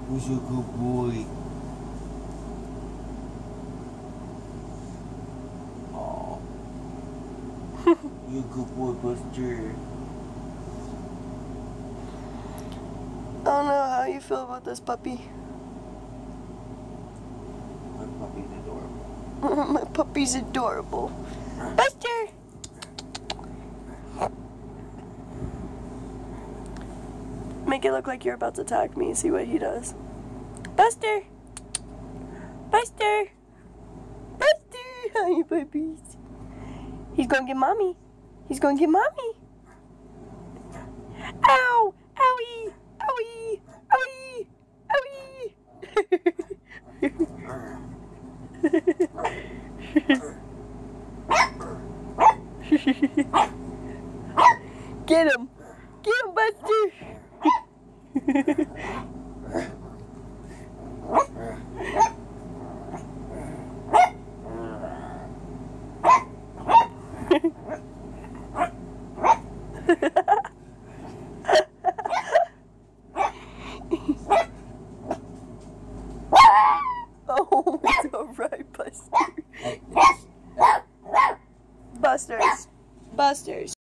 Who's a good boy? Oh. You a good boy, Buster. I don't know how you feel about this puppy. My puppy's adorable. My puppy's adorable. Buster! Make it look like you're about to attack me. See what he does. Buster! Buster! Buster! Hi, puppies. He's gonna get mommy. He's gonna get mommy. Ow! Owie! Owie! Owie! Owie! Get him! Get him, Buster! Oh, it's alright, Buster. Busters. Busters.